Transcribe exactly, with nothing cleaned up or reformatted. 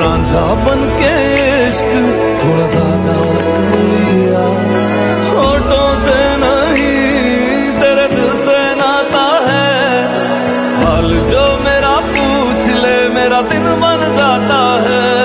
रांझा बन के इश्क थोड़ा ज्यादा कर लिया। होठों से नहीं तेरे दिल से नाता है, हाल जो मेरा पूछ ले मेरा दिन बन जाता है।